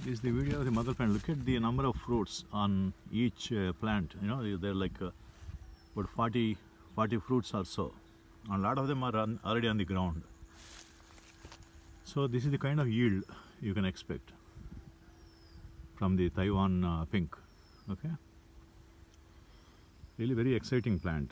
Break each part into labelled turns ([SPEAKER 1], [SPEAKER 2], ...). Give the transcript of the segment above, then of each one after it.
[SPEAKER 1] This is the video of the mother plant. Look at the number of fruits on each plant. You know, they're like about 40 fruits or so. And a lot of them are already on the ground. So this is the kind of yield you can expect from the Taiwan pink. Okay, really very exciting plant.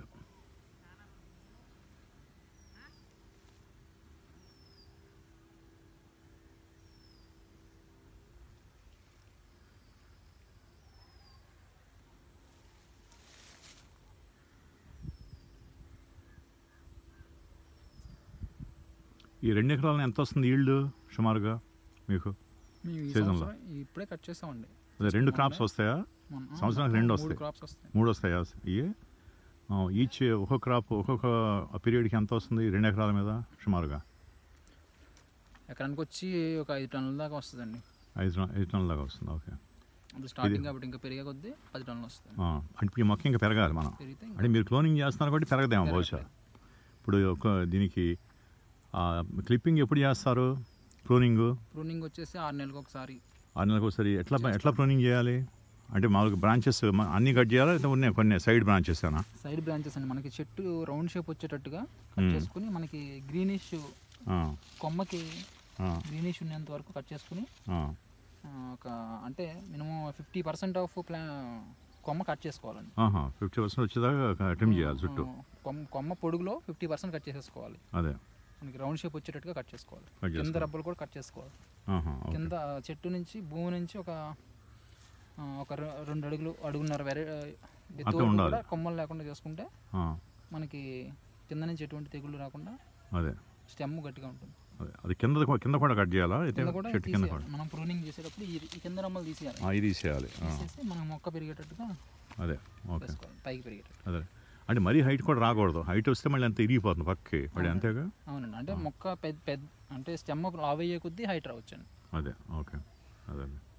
[SPEAKER 1] ఈ 2 ఎకరాలను ఎంత వస్తుంది yield సుమారుగా మీకు సీజన్లో?
[SPEAKER 2] ఇప్పుడే cut చేసామండి.
[SPEAKER 1] అదే 2 క్రాప్స్ వస్తాయా సంవత్సరానికి? 2 వస్తాయి, 3 వస్తాయా? ఇవి ఈచ్ ఒక్కొక్క క్రాప్ ఒక్కొక్క పీరియడ్కి ఎంత వస్తుంది 2 ఎకరాల మీద సుమారుగా?
[SPEAKER 2] ఎకరానికి వచ్చి ఒక 5 టన్నుల దాకా వస్తుందండి.
[SPEAKER 1] 5 టన్నుల దాకా వస్తుంది. ఓకే,
[SPEAKER 2] స్టార్టింగ్ కాబట్టి ఇంకా పెరిగే కొద్దీ 10 టన్నులు వస్తుంది.
[SPEAKER 1] అంటే ఈ మొక్క ఇంకా పెరగాలి మనం. అంటే మీరు క్లోనింగ్ చేస్తున్నారు కాబట్టి పెరగదేమో బహుశా. ఇప్పుడు దీనికి క్లిప్పింగ్ ఎప్పుడు చేస్తారు? ప్రూనింగ్
[SPEAKER 2] వచ్చేసి 6 నెలలకు ఒకసారి.
[SPEAKER 1] 6 నెలలకు ఒకసారి. ఎట్లా ప్రూనింగ్ చేయాలి? అంటే మామూలుగా బ్రాంచెస్ అన్ని కట్ చేయాలా లేదా ఉన్నాయి కొన్ని సైడ్ బ్రాంచెస్?
[SPEAKER 2] సైడ్ బ్రాంచెస్ అండి. మనకి చెట్టు రౌండ్ షేప్ వచ్చేటట్టుగా కట్ చేసుకుని మనకి గ్రీనిష్ కొమ్మకి గ్రీనిష్ ఉన్నంత వరకు కట్ చేసుకుని ఒక అంటే మినిమం 50% ఆఫ్ కొమ్మ కట్ చేసుకోవాలండి.
[SPEAKER 1] 50% వచ్చేదాకా ట్రిమ్ చేయాలి చుట్టూ.
[SPEAKER 2] కొమ్మ పొడుగులో 50% కట్ చేసేసుకోవాలి.
[SPEAKER 1] అదే
[SPEAKER 2] మనకి రౌండ్ షేప్ వచ్చేటట్టుగా కట్ చేసుకోవాలి. కింద రబ్బలు కూడా కట్ చేసుకోవాలి. కింద చెట్టు నుంచి భూమి నుంచి ఒక 2 అడుగులు 1.5 కొమ్మలు లేకుండా చేసుకుంటే మనకి కింద నుంచి ఎటువంటి తెగుళ్ళు రాకుండా స్టెమ్ గట్టిగా ఉంటుంది.
[SPEAKER 1] అది కింద కూడా కట్ చేయాలా?
[SPEAKER 2] మనం ప్రూనింగ్ చేసేటప్పుడు ఈ కింద రమ్మలు తీసేయాలి. మనం మొక్క పెరిగేటట్టుగా పైకి పెరిగేటట్టు.
[SPEAKER 1] అదే అంటే మరీ హైట్ కూడా రాకూడదు. హైట్ వస్తే మళ్ళీ అంత ఇరిగిపోతుంది పక్కకి మళ్ళీ. అంతేగా?
[SPEAKER 2] అవునండి. అంటే మొక్క పెద్ద అంటే స్టెమ్ లావ్ అయ్యే కొద్దీ హైట్ రావచ్చండి.
[SPEAKER 1] అదే ఓకే. అదే